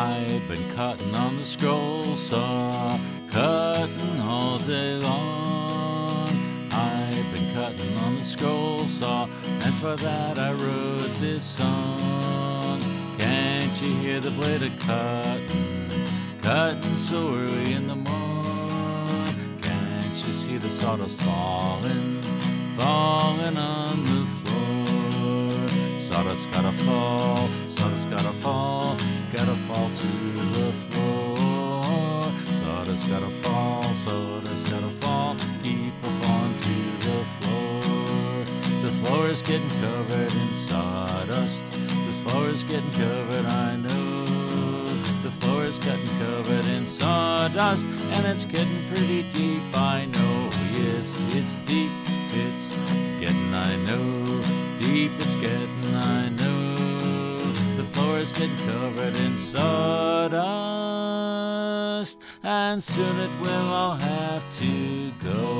I've been cutting on the scroll saw, cutting all day long. I've been cutting on the scroll saw, and for that I wrote this song. Can't you hear the blade a cutting, cutting so early in the morn? Can't you see the sawdust falling, falling on the floor? Sawdust gotta fall, sawdust gotta fall, gotta fall to the floor. Sawdust gotta fall, sawdust gotta fall, keep a falling to the floor. The floor is getting covered in sawdust. This floor is getting covered, I know. The floor is getting covered in sawdust, and it's getting pretty deep, I know. Yes, it's deep, it's getting, I know. Deep it's getting, I know. The floor is getting covered in sawdust, and soon it will all have to go.